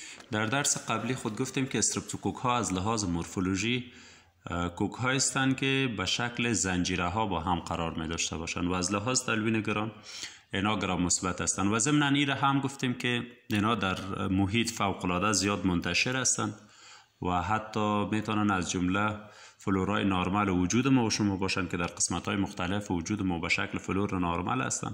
در درس قبلی خود گفتیم که استرپتوکوک ها از لحاظ مورفولوژی کوک ها هستند که به شکل زنجیره ها با هم قرار می داشته باشند و از لحاظ تلوین گرام اینا گرام مثبت هستند و ضمن این را هم گفتیم که اینا در محیط فوق العاده زیاد منتشر هستند و حتی میتونن از جمله فلورای نرمال وجود ما و شما باشند که در قسمت های مختلف وجود ما به شکل فلور نرمال هستند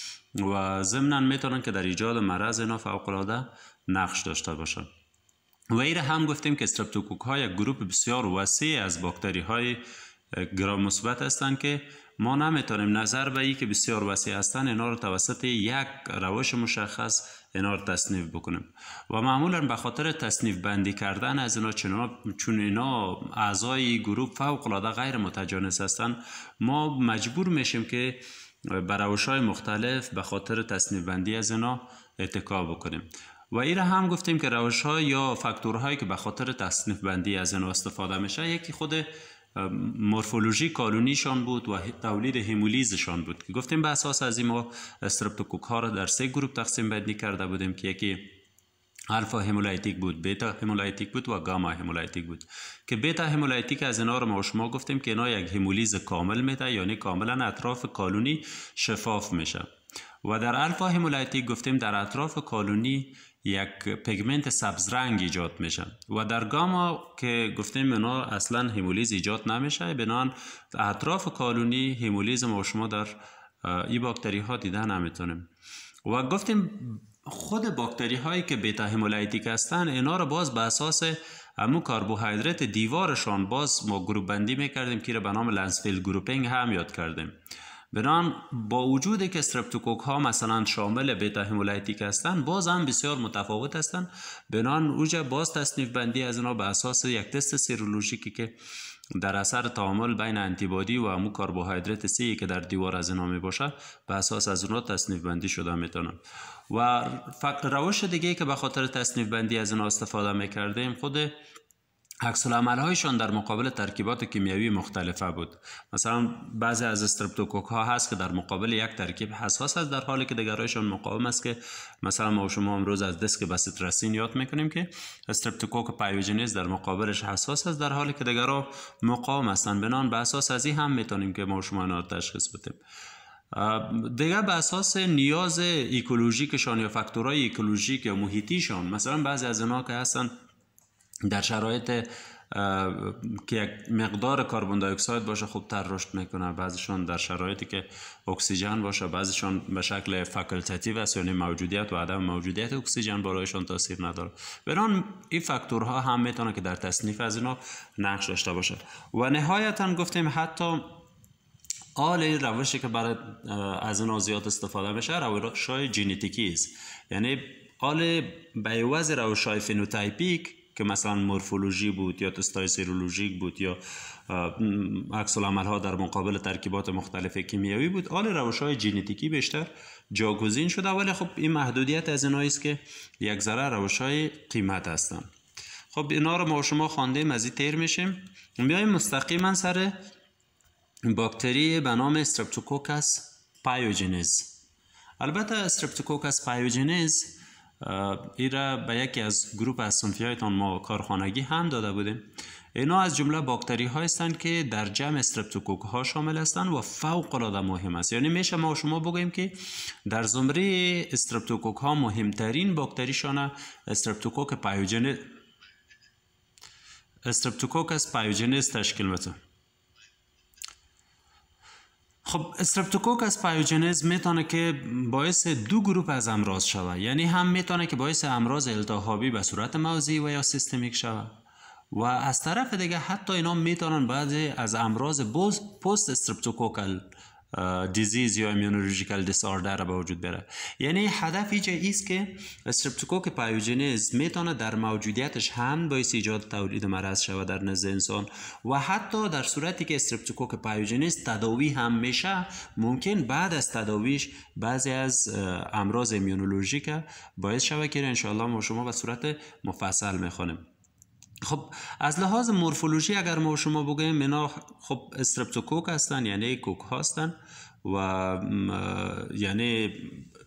و ضمن میتونن که در ایجاد مرض اینا فوق العاده نقش داشته باشند. و این هم گفتیم که استرپتوکوک ها یک گروه بسیار وسیع از باکتری های گرام مثبت هستند که ما نمیتونیم نظر به این که بسیار وسیع هستند اینا رو توسط یک روش مشخص اینا رو تصنیف بکنیم و معمولا به خاطر تصنیف بندی کردن از اینا چون اینا اعضای گروه فوق العاده غیر متجانس هستند ما مجبور میشیم که به روش‌های مختلف به خاطر تصنیف بندی از اینا اتکا بکنیم و این را هم گفتیم که روش‌ها یا فاکتورهایی که به خاطر تصنیف بندی از اینا استفاده میشه یکی خود مورفولوژی کالونیشان بود و تولید همولیزشان بود که گفتیم به اساس از این ما استرپتوکوک ها را در 3 گروه تقسیم بندی کرده بودیم که یکی الفا همولایتیک بود، بتا همولایتیک بود و گاما همولایتیک بود که بتا همولایتیک از اینا رو ما و شما گفتیم که اینا یک همولیز کامل میده یعنی کاملا اطراف کالونی شفاف میشه و در الفا همولایتیک گفتیم در اطراف کالونی یک پیگمنت سبز رنگ ایجاد میشه و در گاما که گفتیم اینا اصلا همولیز ایجاد نمیشه بنان اطراف کالونی همولیز ما و شما در این باکتری ها دیده نمیتونیم و گفتیم خود باکتری هایی که بیتا همولایتیک هستن اینا رو باز به اساس امو کربوهیدرات دیوارشان باز ما گروپ بندی میکردیم که به نام لنسفیلد گروپینگ هم یاد کردیم بنان با وجودی که استرپتوکوک ها مثلا شامل بیتا همولایتیک هستند باز هم بسیار متفاوت هستند بنان اوجه باز تصنیف بندی از اینا به اساس یک تست سیرولوژیکی که در اثر تعامل بین انتیبادی و امو کربوهیدرات سی که در دیوار از اینا می باشه به اساس از اونا تصنیف بندی شده میتونن و روش دیگه که به خاطر تصنیف بندی از اینا استفاده میکردیم خود عکس العمل هایشان در مقابل ترکیبات کیمیایی مختلفه بود مثلا بعضی از استرپتوکوک ها هست که در مقابل یک ترکیب حساس است در حالی که دیگرایشان مقاوم است که مثلا ما و شما امروز از دیسک باسیتراسین یاد میکنیم که استرپتوکوک پایوژنز در مقابلش حساس است در حالی که دیگرها مقاوم هستند بنان به اساس از این هم میتونیم که ما و شما اینا تشخیص بدیم دیگه به اساس نیاز اکولوژیکشان یا فاکتورهای اکولوژیک یا محیطیشان مثلا بعضی از اینا که هستن در شرایط که یک مقدار کربن دی اکساید باشه خوبتر رشد میکنه بعضیشان در شرایطی که اکسیژن باشه بعضیشان به شکل فاکولتاتیو است یعنی موجودیت و عدم موجودیت اکسیژن برایشان تاثیر نداره بنان این فاکتورها هم میتونه که در تصنیف از اینا نقش داشته باشه و نهایتا گفتیم حتی آل روشی که برای از اینا زیاد استفاده میشه روش‌های ژنتیکی است یعنی آل به عوض روش‌های فنوتایپیک که مثلا مورفولوژی بود یا تستای سیرولوژیک بود یا عکس العمل ها در مقابل ترکیبات مختلف کیمیایی بود آل روش‌های ژنتیکی بیشتر جاگزین شده ولی خب این محدودیت از اینایی است که یک ذره روش‌های قیمت هستند خب اینا رو ما شما خواندیم از این تیر میشیم بیایم مستقیما سر باکتری به نام استرپتوکوکس پایوژنز البته استرپتوکوکس پایوژنز این را به یکی از گروپ از صنفی‌هایتان ما کارخانگی هم داده بودیم اینا از جمله باکتری ها هستند که در جمع استرپتوکوک ها شامل هستند و فوق العاده مهم است یعنی میشه ما و شما بگوییم که در زمره استرپتوکوک ها مهمترین باکتریشان استرپتوکوکس پایوژنز تشکیل میده خب استرپتوکوکس پایوژنز میتونه که باعث 2 گروپ از امراض شود یعنی هم میتونه که باعث امراض التهابی به صورت موضعی و یا سیستمیک شود و از طرف دیگه حتی اینا میتونن بعضی از امراض پست استرپتوکوکال دیزیز یا ایمونولوژیکال دیساردر به وجود بیاره یعنی هدف اینجا است که استرپتوکوک پایوژنز میتونه در موجودیتش هم باعث ایجاد تولید مرض شود در نزد انسان و حتی در صورتی که استرپتوکوک پایوژنز تداوی هم میشه ممکن بعد از تداویش بعضی از امراض ایمونولوژیک باعث شود که ان شاء الله ما شما به صورت مفصل میخونیم خب از لحاظ مورفولوژی اگر ما شما بگیم اینا خب استرپتوکوک هستن یعنی کوک هستن و یعنی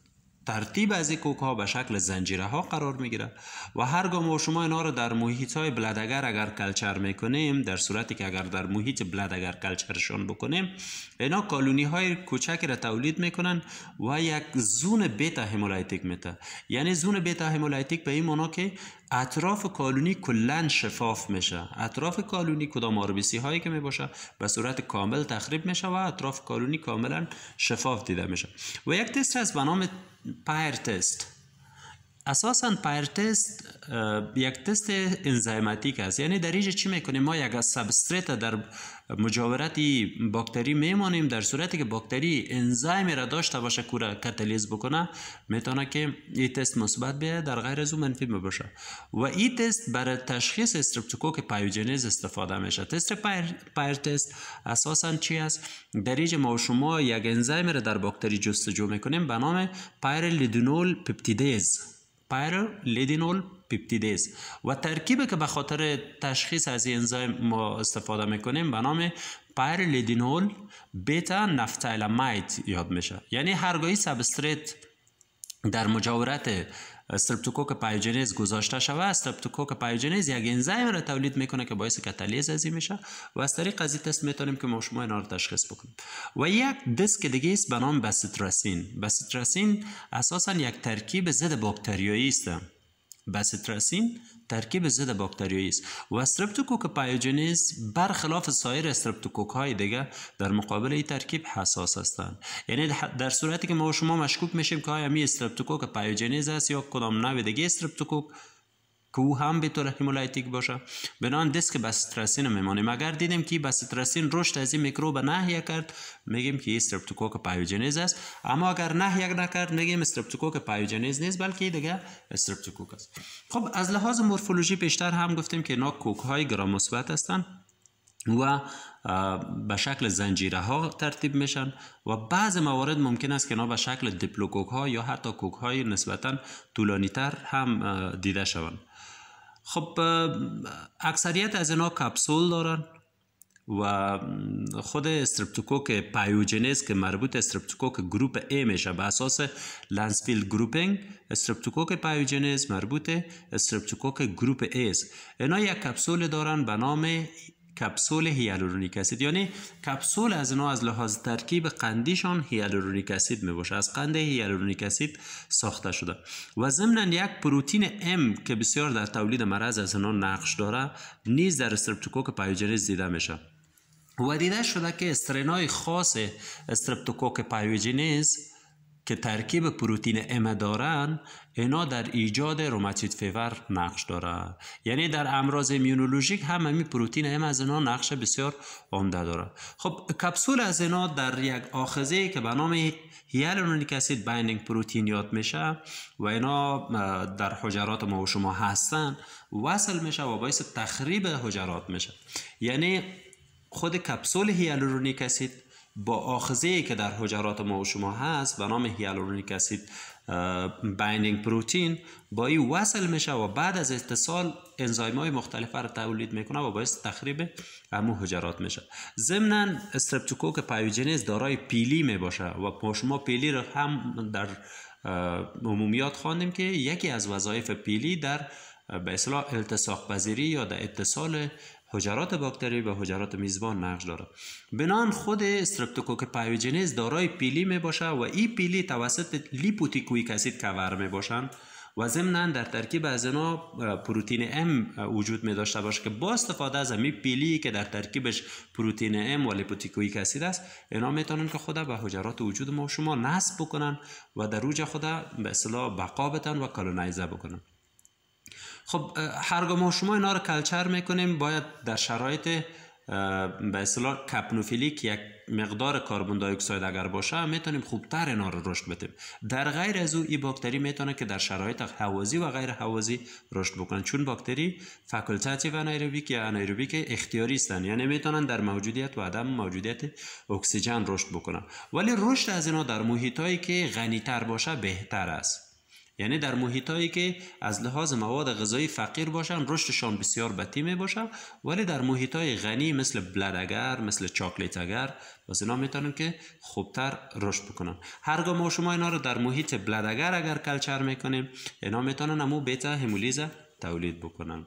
ترتیب از این کوک ها به شکل زنجیره ها قرار میگیره و هرگاه ما شما اینا رو در محیط های بلدگر اگر کلچر میکنیم، در صورتی که اگر در محیط بلدگر کلچرشان بکنیم، اینا کالونی های کوچکی را تولید میکنن و یک زون بیتا همولایتیک میده. یعنی زون بیتا همولایتیک به این معنا که اطراف کالونی کلن شفاف میشه. اطراف کالونی کدام آربیسی هایی که میباشه به صورت کامل تخریب میشه و اطراف کالونی کاملا شفاف دیده میشه. و یک تست هست به نام پایر تست. اساساً پایر تست یک تست انزیماتیک است. یعنی در اینجا چی میکنیم؟ ما یک سابستریت در مجاورت باکتری میمانیم، در صورتی که باکتری انزیم را داشته باشه که کاتالیز بکنه میتونه که این تست مثبت بیاید، در غیر از اون منفی باشه. و این تست برای تشخیص استرپتوکوک پایوژنز استفاده میشه. تست پایر تست اساساً چی است؟ در اینجا ما شما یک انزیم را در باکتری جستجو میکنیم به نام پایرلیدینول پپتیدیز. پایرلیدینول پپتیدیز و ترکیبی که به خاطر تشخیص از این انزیم ما استفاده میکنیم به نام پایرلیدینول بیتا نفتالامید یاد میشه. یعنی هرگاهی سابستریت در مجاورت استرپتوکوک پایوژنز گذاشته شود، استرپتوکوک پایوژنز یک انزیم را تولید میکنه که باعث کاتالیز ازی میشه و از طریق از این تست میتونیم که ما شما اینا رو تشخیص بکنیم. و یک دست دیگه است به نام باسیتراسین. باسیتراسین اساسا یک ترکیب ضد باکتریایی است. باسیتراسین ترکیب ضد باکتریایی است و استرپتوکوک پایوژنز برخلاف سایر استرپتوکوک های دیگه در مقابل این ترکیب حساس هستند. یعنی در صورتی که ما شما مشکوک میشیم که آیا می استرپتوکوک پایوژنز است یا کدام نوع دیگه استرپتوکوک که او هم به طور همولایتیک باشه، بنان دست باسیتراسین میمانیم. اگر دیدیم که باسیتراسین رشد از این میکروب نهی کرد، میگیم که استرپتوکوک پایوژنز است. اما اگر نهی نکرد میگیم استرپتوکوک پایوژنز نیست بلکه دیگه استرپتوکوک است. خب از لحاظ مورفولوژی پیشتر هم گفتیم که اینا کوک های گرام مثبت هستند و به شکل زنجیره ها ترتیب میشن و بعض موارد ممکن است که اینا به شکل دیپلوکوک ها یا حتی کوک های نسبتا طولانی تر هم دیده شوند. خب اکثریت از اینا کپسول دارن و خود استرپتوکوک پایوژنز که مربوط استرپتوکوک گروپ A میشه به اساس لانسفیلد گروپینگ، استرپتوکوک پایوژنز مربوط استرپتوکوک گروپ A است. اینا یک کپسول دارن به نام کپسول هیالورونیک اسید. یعنی کپسول از اینا از لحاظ ترکیب قندیشان هیالورونیک اسید می باشه، از قند هیالورونیک اسید ساخته شده و ضمن یک پروتئین M که بسیار در تولید مرض از اینا نقش داره نیز در استرپتوکوک پایوژنز دیده میشه و دیده شده که استرنای خاص استرپتوکوک پایوژنز که ترکیب پروتئین M دارن اینا در ایجاد روماتوید فیور نقش داره. یعنی در امراض ایمیونولوژیک هم همین پروتئین M از اینا نقش بسیار عمده داره. خب کپسول از اینا در یک آخذه که به نام هیالورونیک اسید بایندینگ پروتئین یاد میشه و اینا در حجرات ما و شما هستن وصل میشه و باعث تخریب حجرات میشه. یعنی خود کپسول هیالورونیک اسید با آخذه‌ای که در حجرات ما و شما هست به نام هیالورونیک اسید بایندینگ پروتئین با این وصل میشه و بعد از اتصال انزایم‌های مختلفه را تولید میکنه و باعث تخریب همو حجرات میشه. ضمناً استرپتوکوک پایوژنز دارای پیلی میباشه و ما شما پیلی را هم در عمومیات خواندیم که یکی از وظایف پیلی در به اصطلاح التصاق پذیری یا در اتصال حجرات باکتری به حجرات میزبان نقش داره. بنان خود استرپتوکوک پایوژنز دارای پیلی می باشه و این پیلی توسط لیپوتیکویک اسید کور می باشند و ضمناً در ترکیب از اینا پروتئین M وجود می داشته باشه که با استفاده از همین پیلی که در ترکیبش پروتئین M و لیپوتیکویک اسید است اینا میتونن که خود به حجرات وجود ما و شما نصب بکنن و در اوج خود به اصطلاح بقا بدن و کالونایزه بکنن. خب هرگاه ما شما اینا رو کلچر میکنیم باید در شرایط به اصطلاح کپنوفیلیک یک مقدار کربن دی اکساید اگر باشه میتونیم خوبتر اینا رو رشد بدیم. در غیر از او این باکتری میتونه که در شرایط هوازی و غیر هوازی رشد بکنن چون باکتری فاکولتاتیو انایروبیک یا انایروبیک اختیاری هستند، یعنی میتونن در موجودیت و عدم موجودیت اکسیژن رشد بکنن. ولی رشد از اینا در محیطایی که غنی‌تر باشه بهتر است. یعنی در محیطایی که از لحاظ مواد غذایی فقیر باشن رشدشان بسیار بطیء می باشه، ولی در محیطای غنی مثل بلدگر، مثل چاکلیتگر و اینا میتونن که خوبتر رشد بکنن. هرگاه ما شما اینا رو در محیط بلدگر اگر کلچر میکنیم، اینا میتونن امو بیتا همولیز تولید بکنن.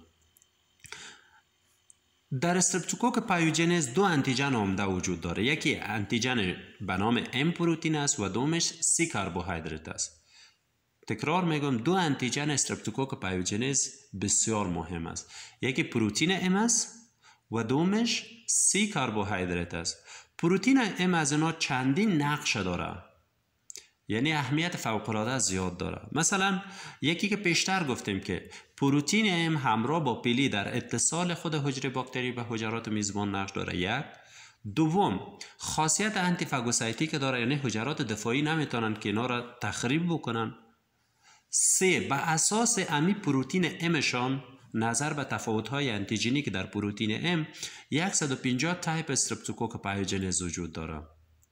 در استرپتوکوک پایوژنز دو انتیجن عمده وجود داره. یکی انتیجن به نام ام پروتئین است و دومش سی کربوهیدرات است. تکرار میگم، دو انتیجن استرپتوکوک پایوژنز بسیار مهم است. یکی پروتئین ام است و دومش سی کربوهیدرات است. پروتئین ام از اینا چندین نقش داره، یعنی اهمیت فوق‌العاده زیاد داره. مثلا یکی که پیشتر گفتیم که پروتئین ام همراه با پیلی در اتصال خود حجره باکتری به حجرات میزبان نقش داره. یک. دوم، خاصیت آنتی فاگوسایتیک داره، یعنی حجرات دفاعی نمیتونن که اینا را تخریب بکنن. سه، به اساس امی پروتئین امشان نظر به تفاوت‌های انتیجنی که در پروتئین ام 150 تایپ استرپتوکوک پایوژنز وجود داره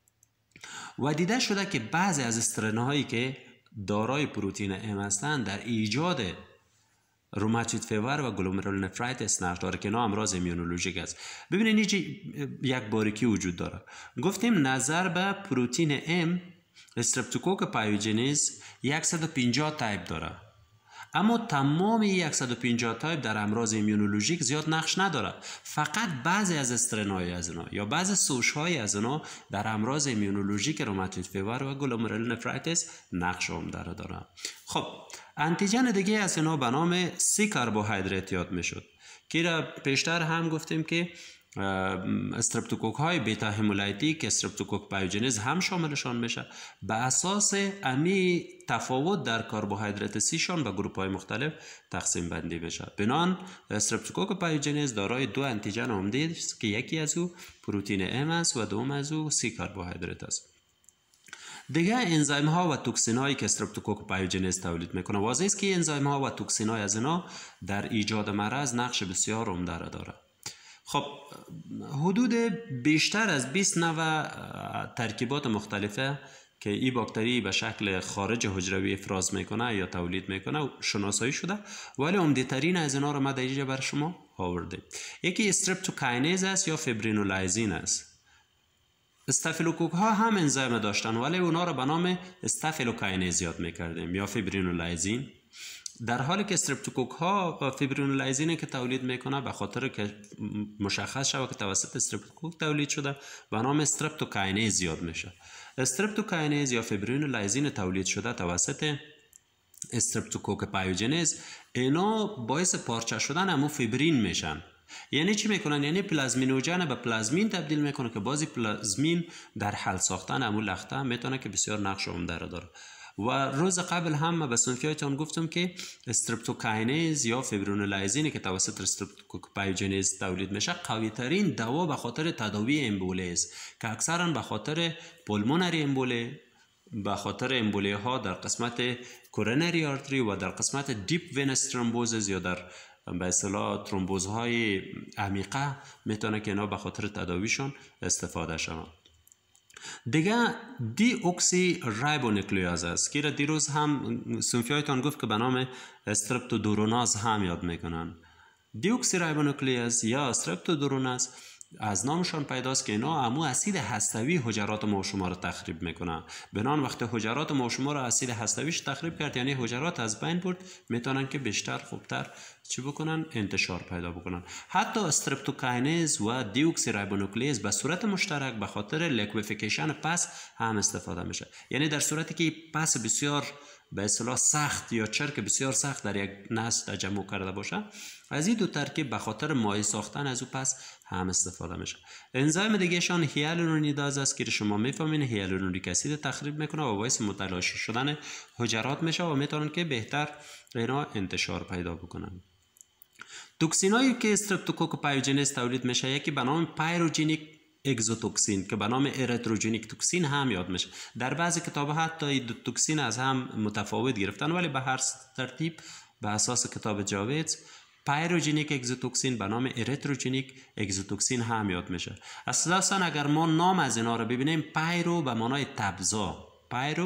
و دیده شده که بعضی از استرن‌هایی که دارای پروتئین ام هستند در ایجاد روماتوید فیور و گلومرولونفریتیس نقش داره که اینا امراض ایمیونولوژیک است. ببینید اینجا یک باریکی وجود داره. گفتیم نظر به پروتئین ام استرپتوکوک پایوژنز 150 تایپ داره، اما تمام 150 تایپ در امراض ایمیونولوژیک زیاد نقش نداره. فقط بعضی از استرن‌های از اینا یا بعضی سوش‌های از اینا در امراض ایمیونولوژیک روماتوید فیور و گلومرولونفریتیس نقش عمده داره. خب انتیجن دیگه از اینا به نام سی کربوهیدرات یاد میشد که را پیشتر هم گفتیم که استرپتوکوک های بیتا همولایتیک استرپتوکوک پایوژنز هم شاملشان میشه. به اساس امی تفاوت در کربوهیدرات سیشان به گروپ های مختلف تقسیم بندی بشه. بنان استرپتوکوک پایوژنز دارای دو انتیجن عمده است که یکی از او پروتئین ام است و دوم از او سی کربوهیدرات است. دیگه انزیم ها و توکسین هایی که استرپتوکوک پایوژنز تولید میکنه. واضح است که انزیم ها و توکسین های از اینا در ایجاد مرض نقش بسیار عمده را داره. خب حدود بیشتر از 20 نوع ترکیبات مختلفه که این باکتری به شکل خارج حجروی افراز میکنه یا تولید میکنه شناسایی شده، ولی عمده ترین از اینا رو ما در اینجا بر شما آورده. یکی استرپتوکاینز است یا فیبرینولایزین است. استافیلوکوک ها هم انزیم داشتن ولی اونا رو به نام استافیلوکاینز یاد میکردیم یا فیبرینولایزین، در حالی که استرپتوکوک ها فیبرینولایزین که تولید میکنه به خاطر که مشخص شود که توسط استرپتوکوک تولید شده به نام استرپتوکاینز یاد میشه. استرپتوکاینز یا فیبرینولایزین تولید شده توسط استرپتوکوک پایوژنز اینا باعث پارچه شدن امو فیبرین میشن. یعنی چی میکنن؟ یعنی پلازمینوژن به پلازمین تبدیل میکنه که بازی پلازمین در حل ساختن امو لخته میتونه که بسیار نقش عمده داره. و روز قبل هم به صنفیاتون گفتم که استرپتوکاینز یا فیبرینولایزینی که توسط استرپتوکوک پایوژنز تولید میشه قوی ترین دوا به خاطر تداوی امبولی است که اکثرا به خاطر پولمونری امبولی، به خاطر امبولی ها در قسمت کورونری آرتری و در قسمت دیپ وینس ترومبوزز یا در به اصطلاح ترومبوزهای عمیقه میتونه که اینا به خاطر تداویشون استفاده شود. دیگه دی اکسی رایبونوکلیاز است که دیروز هم صنفیایتان گفت که به نام استرپتودوروناز هم یاد میکنن. دی اکسی رایبونوکلیاز یا استرپتودوروناز از نامشان پیداست که اینا امو اسید هستوی حجرات ما و شما را تخریب میکنن. بنان وقتی حجرات ما و شما را اسید هستویش تخریب کرد یعنی حجرات از بین برد، میتونن که بیشتر خوبتر چی بکنن؟ انتشار پیدا بکنن. حتی استرپتوکاینز و دیوکسی رایبونوکلیز به صورت مشترک به خاطر لیکویفیکیشن پس هم استفاده میشه. یعنی در صورتی که پس بسیار به اصطلاح سخت یا چرک بسیار سخت در یک نسل تجمع کرده باشه، از این دو ترکیب به خاطر مایع ساختن از او پس هم استفاده میشه. انزیم دیگه شان هیالورونیداز است که شما میفهمین هیالورونیک اسید تخریب میکنه و باعث متلاشی شدن حجرات میشه و میتونن که بهتر اینا انتشار پیدا بکنن. توکسینایی که استرپتوکوک پایوژنز تولید میشه یکی به نام پایروژنیک اگزوتوکسین که به نام اریتروژنیک توکسین هم یاد میشه. در بعضی کتاب حتی این دو توکسین از هم متفاوت گرفتن ولی به هر ترتیب به اساس کتاب جاویدز پایروژنیک اگزوتوکسین به نام اریتروژنیک اگزوتوکسین هم یاد میشه. اساسا اگر ما نام از اینا رو ببینیم، پایرو به معنای تبزا، پایرو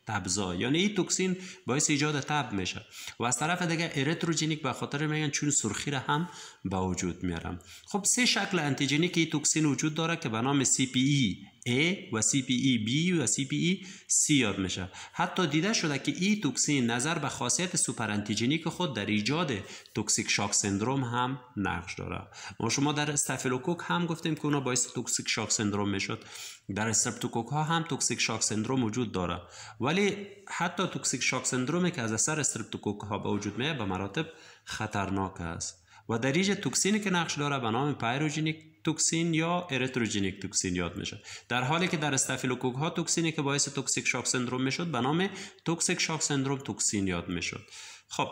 تبزا، یعنی این توکسین باعث ایجاد تب میشه و از طرف دیگه اریتروژنیک به خاطر میگن چون سرخی را هم به وجود میارم. خب سه شکل آنتیژنیک این توکسین وجود داره که به نام CPE-A و CPE-B و CPE-C یاد میشه. حتی دیده شده که این توکسین نظر به خاصیت سوپر آنتیژنیک خود در ایجاد توکسیک شاک سندروم هم نقش داره. ما شما در استافیلوکوک هم گفتیم که اونا باعث توکسیک شاک سندروم میشد. در استرپتوکوک ها هم توکسیک شاک سندروم وجود داره، ولی حتی توکسیک شاک سندرومی که از اثر استرپتوکوک ها به وجود میاد به مراتب خطرناک است و در اینجا توکسینی که نقش داره به نام پایروژنیک توکسین یا اریتروژنیک توکسین یاد میشه، در حالی که در استافیلوکوک ها توکسینی که باعث توکسیک شاک سندروم میشد به نام توکسیک شاک سندروم توکسین یاد میشد. خب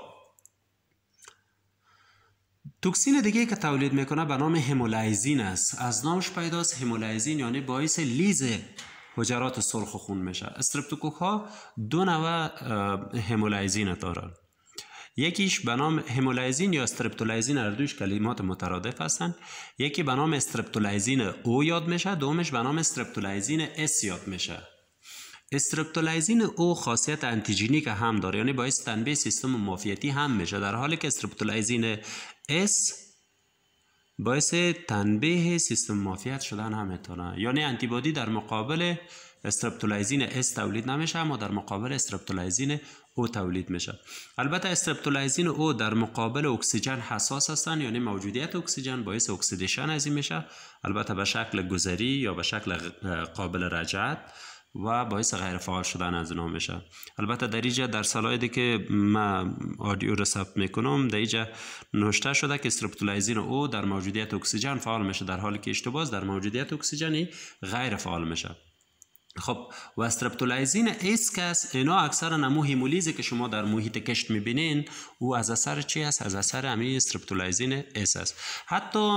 توکسین دیگه که تولید میکنه به نام همولایزین است. از نامش پیداست، همولایزین یعنی باعث لیز حجرات سرخ خون میشه. استرپتوکوک ها دو نوع همولایزین دارن، یکیش به نام همولایزین یا استرپتولایزین، هر دوش کلمات مترادف هستند. یکی به نام استرپتولایزین او یاد میشه، دومش به نام استرپتولایزین اس یاد میشه. استرپتولایزین او خاصیت آنتیژنیک هم داره، یعنی باعث تنبیه سیستم معافیتی هم میشه، در حالی که استرپتولایزین اس باعث تنبیه سیستم معافیت شدن هم میتونه، یعنی آنتیبادی در مقابل استرپتولایزین اس تولید نمیشه اما در مقابل استرپتولایزین او تولید میشه. البته استرپتولایزین او در مقابل اکسیژن حساس هستن، یعنی موجودیت اکسیژن باعث اکسیدیشن از این میشه، البته به شکل گذری یا به شکل قابل رجعت و باعث غیر فعال شدن از اونها میشه. البته در اینجا در سلایدی که ما آدیو رو ثبت میکنم در اینجا نوشته شده که استرپتولایزین او در موجودیت اکسیژن فعال میشه، در حالی که اشتباه در موجودیت اکسیژنی غیر فعال میشه. خب و استرپتولایزین اسکس اینا اکثرا نمو هیمولیزی که شما در محیط کشت میبینین او از اثر چی است؟ از اثر همین استرپتولایزین اس است. حتی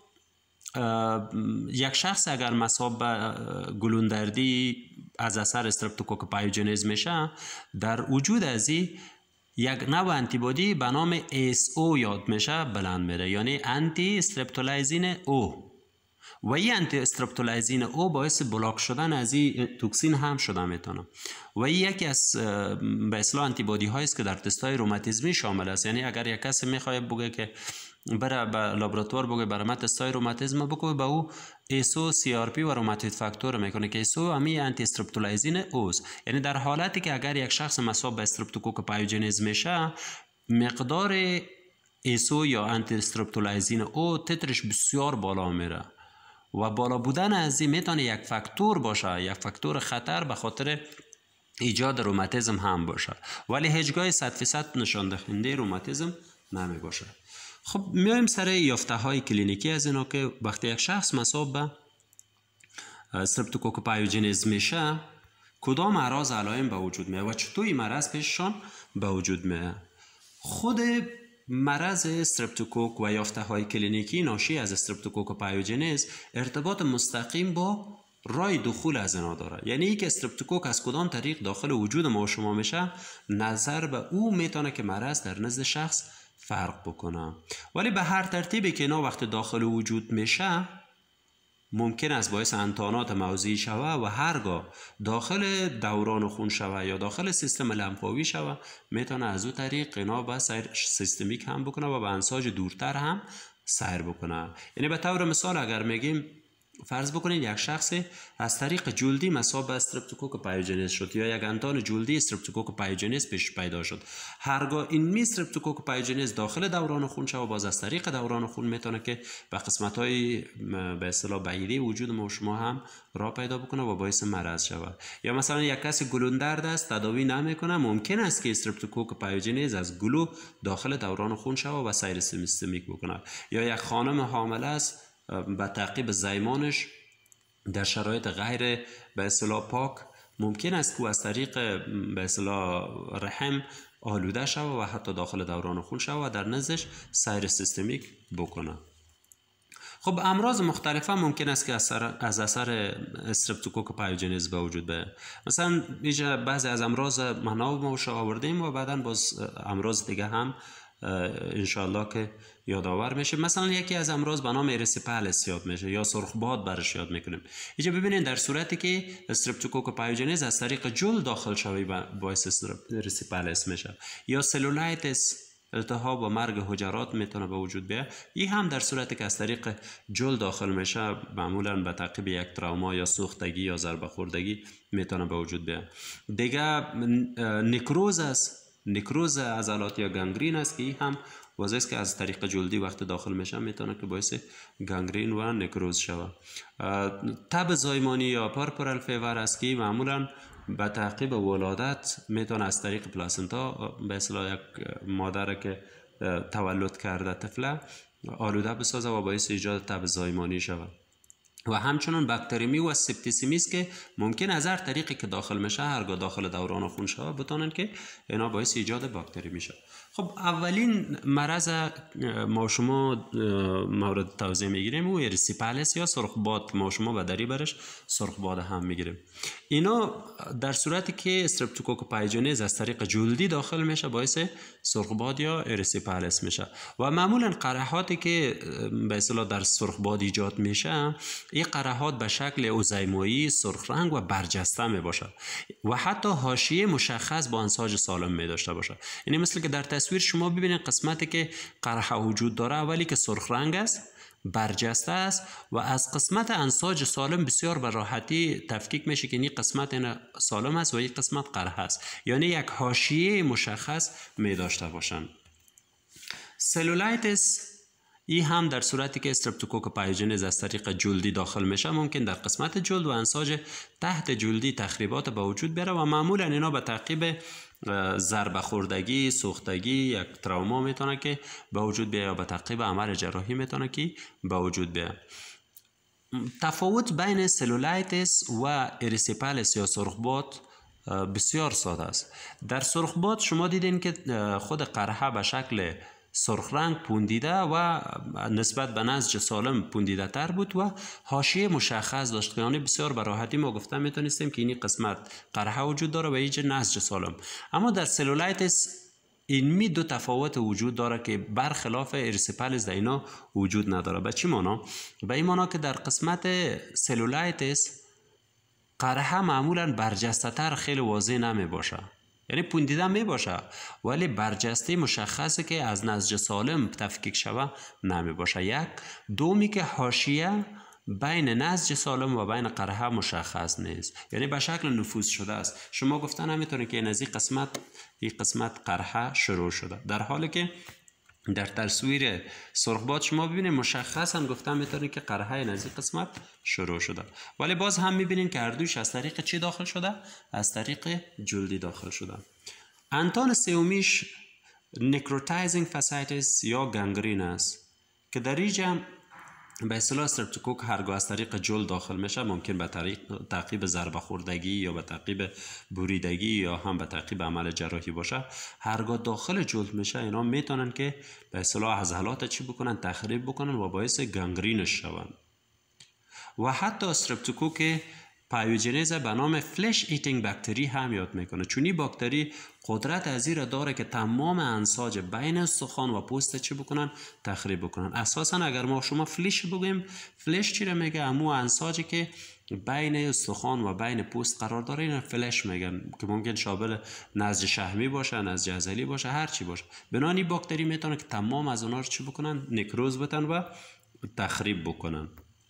یک شخص اگر مصاب به گلوندردی از اثر استرپتوکوک پایوژنز میشه، در وجود از یک نوع انتیبادی به نام SO یاد میشه بلند میره، یعنی انتی استرپتولایزین او، و این انتی استرپتولایزین او باعث بلاک شدن از این توکسین هم شده میتونه و این یکی از به اصطلاح انتیبادی هایی است که در تستای روماتیزمی شامل است. یعنی اگر یک کسی میخواد بگه که بره به لابراتوار بگه برای من تستای روماتیزم بکنه، به او ایسو CRP و روماتوید فاکتور میکنه که ایسو همی انتی استرپتولایزین اوست. یعنی در حالتی که اگر یک شخص مصاب به استرپتوکوک پایوژنز میشه، مقدار ایسو یا انتی استرپتولایزین او تترش بسیار بالا میره و بالا بودن از این میتونه یک فاکتور باشه، یک فاکتور خطر به خاطر ایجاد روماتیزم هم باشه، ولی هیچگاه 100% نشان دهنده روماتیزم نمی باشه. خب میایم سر یافته های کلینیکی از اینا که وقتی یک شخص مصاب به استرپتوکوک پایوژنز میشه کدام اعراض علائم به وجود میاد و چطور این مرض پیششان به وجود میاد. خود مرض استرپتوکوک و یافته های کلینیکی ناشی از استرپتوکوک پایوژنز ارتباط مستقیم با راه دخول از اینا داره، یعنی یک استرپتوکوک از کدام طریق داخل وجود ما و شما میشه نظر به او میتونه که مرض در نزد شخص فرق بکنه. ولی به هر ترتیبی که اینا وقت داخل وجود میشه ممکن است باعث انتانات موضعی شوه و هرگاه داخل دوران خون شوه یا داخل سیستم لمفاوی شوه میتونه از او طریق اینا به سیر سیستمیک هم بکنه و به انساج دورتر هم سیر بکنه. یعنی به طور مثال اگر میگیم فرض بکنید یک شخص از طریق جلدی مصاب به استرپتوکوک پایوژنز شد یا یک انتان جلدی استرپتوکوک پایوژنز پیدا شد، هرگاه این استرپتوکوک پایوژنز داخل دوران خون شود باز از طریق دوران خون میتونه که به قسمت‌های به اصطلاح بعیده وجود ما و شما هم راه پیدا بکنه و باعث مرض شود. یا مثلا یک کسی گلوندرد است تداوی نمیکنه، ممکن است که استرپتوکوک پایوژنز از گلو داخل دوران خون شود و سیر سیستمیک بکنه. یا یک خانم حامل است به تعقیب زایمانش در شرایط غیر به اصطلاح پاک ممکن است که از طریق به اصطلاح رحم آلوده شود و حتی داخل دوران خون شود و در نزدش سیر سیستمیک بکنه. خب امراض مختلفه ممکن است که از اثر استرپتوکوک پایوژنز به وجود بیاید. مثلا اینجا بعضی از امراض مناب ما آوردیم و بعدا باز امراض دیگه هم انشالله که یادآور میشه. مثلا یکی از امراض به نام اریسیپالیس یاد میشه یا سرخباد برش یاد میکنیم. اینجا ببینید در صورتی که استرپتوکوک پایوژنز از طریق جلد داخل شوی باعث اریسیپالیس میشه، یا سلولایتس التهاب و مرگ حجرات میتونه به وجود بیاد. این هم در صورتی که از طریق جلد داخل میشه، معمولا به تعقیب یک تروما یا سوختگی یا ضربه خوردگی میتونه به وجود بیاد. دیگه نکروز است، نکروز عضلات یا گانگرین است که این هم واضح است که از طریق جلدی وقت داخل میشه میتونه که باعث گانگرین و نکروز شود. تب زایمانی یا پرپرال فیور است که معمولا به تعقیب ولادت میتونه از طریق پلاسنتا به اصطلاح یک مادر که تولد کرده طفله آلوده بسازه و باعث ایجاد تب زایمانی شود. و همچنین باکتریمی و سپتیسیمی است که ممکن از هر طریقی که داخل میشه، هرگاه داخل دوران خون شود، بتونن که اینا باعث ایجاد باکتری میشه. خب اولین مرض ما شما مورد توضیح میگیریم و اریسیپالیس یا سرخباد، ما شما به دری برش سرخباد هم میگیریم. اینا در صورتی که استرپتوکوک پایوژنز از طریق جلدی داخل میشه باعث سرخباد یا اریسیپالیس میشه. و معمولا قرحاتی که به اصطلاح در سرخباد ایجاد میشه، این قرحات به شکل اوزیمایی، سرخ رنگ و برجسته می باشد و حتی حاشیه مشخص با انساج سالم می داشته باشد. یعنی مثل که در تصویر شما ببینید قسمتی که قرحه وجود داره اولی که سرخ رنگ است، برجسته است و از قسمت انساج سالم بسیار به راحتی تفکیک میشه که این قسمت این سالم است و این قسمت قرحه است، یعنی یک حاشیه مشخص می داشته باشند. سلولایتس این هم در صورتی که استرپتوکوک پایوژنز از طریق جلدی داخل میشه ممکن در قسمت جلد و انساج تحت جلدی تخریبات به وجود بیاره و معمولا اینا به تعقیب ضربه خوردگی، سوختگی، یک تروما میتونه که به وجود بیاره یا به تعقیب عمل جراحی میتونه که به وجود بیاره. تفاوت بین سلولایتس و اریسیپالیس یا سرخباد بسیار ساده است. در سرخباد شما دیدین که خود قرحه به شکل سرخ رنگ پوندیده و نسبت به نسج سالم پوندیده تر بود و حاشیه مشخص داشت، یعنی بسیار به راحتی ما گفتن میتونستیم که این قسمت قرحه وجود داره و اینجا نسج سالم. اما در سلولایتس این دو تفاوت وجود داره که برخلاف اریسیپالیس در اینا وجود نداره. به چی معنا؟ به این معنا که در قسمت سلولایتس قرحه معمولا برجسته تر خیلی واضح نمی باشه، یعنی پوندیده می باشه ولی برجسته مشخصه که از نسج سالم تفکیک شوه نمی باشه. یک دومی که حاشیه بین نسج سالم و بین قرحه مشخص نیست، یعنی به شکل نفوذ شده است. شما گفتن نمیتونه که این از این قسمت قرحه شروع شده، در حالی که در تصویر سرخباد شما ببینید مشخصا گفتن میتونه که قرحه از این قسمت شروع شده، ولی باز هم میبینید که اردوش از طریق چی داخل شده؟ از طریق جلدی داخل شده. انتان سومیش نکروتایزینگ فاسایتیس یا گانگرین است که در اینجا به اصطلاح استرپتوکوک هرگاه از طریق جلد داخل میشه ممکن به تعقیب ضربه خوردگی یا به تعقیب بریدگی یا هم به تعقیب عمل جراحی باشه. هرگاه داخل جلد میشه اینا میتونن که به اصطلاح عضلات چی بکنن؟ تخریب بکنن و باعث گانگرینش شون. و حتی استرپتوکوک پایوژنز به نام فلش ایتینگ باکتری هم یاد میکنه، چون این باکتری قدرت از این داره که تمام انساج بین استخوان و پوست چی بکنن؟ تخریب بکنن. اساسا اگر ما شما فلش بگیم، فلش چی رو میگه؟ امو انساجی که بین استخوان و بین پوست قرار داره این فلش میگن که ممکن شامل نسج شحمی باشه، نسج عضلی باشه، هر چی باشه. بنابراین این باکتری میتونه که تمام از اونها رو چی بکنن؟ نکروز بدن و تخریب بکنن.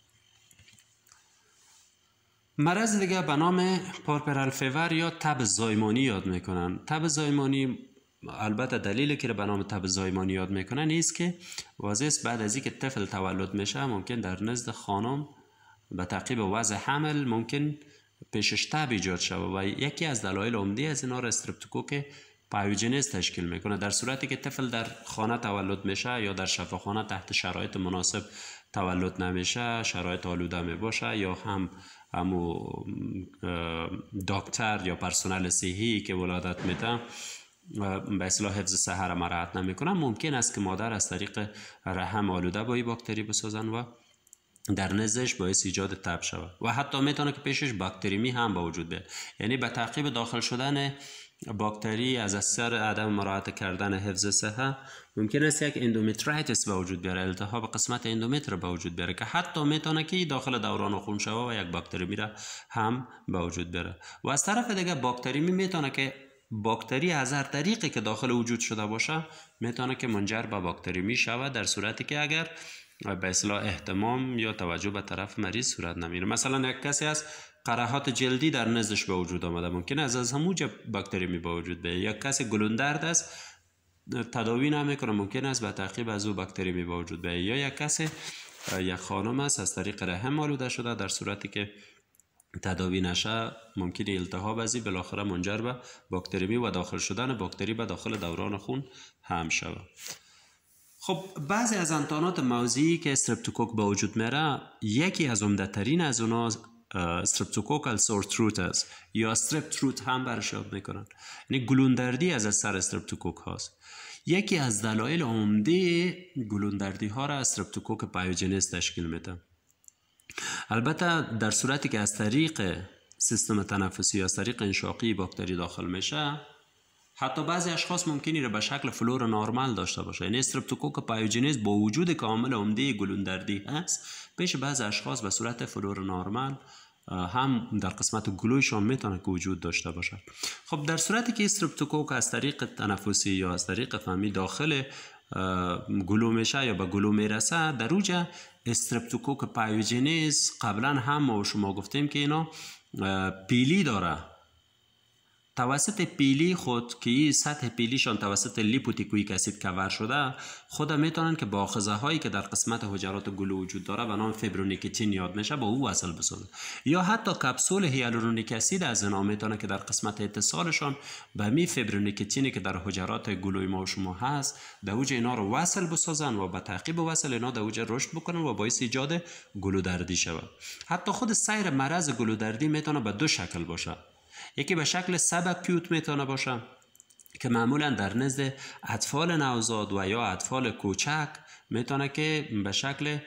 مرض دیگه به نام پرپرال فیور یا تب زایمانی یاد میکنن. تب زایمانی البته دلیلی که به نام تب زایمانی یاد میکنن نیست که واضح است بعد از اینکه طفل تولد میشه ممکن در نزد خانم به تعقیب وضع حمل ممکن پیشش تب ایجاد شود و یکی از دلایل عمده از اینا را استرپتوکوک پایوژنز تشکیل میکنه. در صورتی که طفل در خانه تولد میشه یا در شفاخانه تحت شرایط مناسب تولد نمیشه، شرایط آلوده می باشه یا همو دکتر یا پرسنل صحی که ولادت میده به اصطلاح حفظ صحه را مراعات نمیکنن، ممکن است که مادر از طریق رحم آلوده با این باکتری بسازن و در نزدش باعث ایجاد تب شود و حتی میتونه که پیشش باکتریمی هم با وجود بیاد. یعنی به تعقیب داخل شدن باکتری از اثر عدم مراعات کردن حفظ صحه ممکن است یک اندومتریتس به وجود بیاره، التهاب قسمت اندومتر به وجود بیاره که حتی میتونه که داخل دوران خون شوه و یک باکتری میره هم به وجود بیاره. و از طرف دیگه باکتری میتونه که باکتری از هر طریقی که داخل وجود شده باشه میتونه که منجر به باکتری میشود در صورتی که اگر به اصطلاح اهتمام یا توجه به طرف مریض صورت نمیره. مثلا یک کسی از قرحات جلدی در نزدش به وجود آمده، ممکن است از همونجا باکتری می به وجود بیاید. یک کسی گلوندرد است تداوی نمیکنه، ممکن است به تعقیب از او باکتری می به وجود بیاید. یا یک کسی یک خانم است از طریق رحم آلوده شده، در صورتی که تداوی نشه ممکنه التهاب ازی بالاخره منجر به باکتری می و داخل شدن باکتری به داخل دوران خون هم شود. خب بعضی از انتانات موضعی که استرپتوکوک به وجود میره، یکی از عمده‌ترین از اونها استرپتوکوکال سور تروت است یا استرپ تروت هم برش یاد میکنن، یعنی گلوندردی از اثر استرپتوکوک هاست. یکی از دلایل عمده گلوندردی ها را استرپتوکوک پایوژنز تشکیل میده. البته در صورتی که از طریق سیستم تنفسی یا از طریق انشاقی باکتری داخل میشه، حتی بعضی اشخاص ممکنی را به شکل فلور نارمال داشته باشه، یعنی استرپتوکوک پایوژنز با وجود کامل عمده گلوندردی هست، پیش بعضی اشخاص به صورت فلور نارمال هم در قسمت گلویشان میتونه که وجود داشته باشه. خب در صورتی که استرپتوکوک از طریق تنفسی یا از طریق فمی داخل گلو میشه یا به گلو میرسه، در اوجه استرپتوکوک پایوژنز قبلا هم ما شما گفتیم که اینا پیلی داره. توسط پیلی خود که این سطح پیلیشان توسط لیپوتیکویک اسید کور شده، خود میتونن که با آخذه هایی که در قسمت حجرات گلو وجود داره به نام فیبرونیکتین یاد میشه با او وصل بسازه. یا حتی کپسول هیالورونیک اسید از اینا میتونه که در قسمت اتصالشان به می فیبرونیکتینی که در حجرات گلوی ما و شما هست در اوج اینا رو وصل بسازن و با تعقیب وصل اینا در اوج رشد بکنن و باعث ایجاد گلودردی شود. حتی خود سیر مرض گلودردی میتونه به دو شکل باشه. یکی به شکل سب اکیوت میتونه باشه که معمولا در نزد اطفال نوزاد و یا اطفال کوچک میتونه که به شکل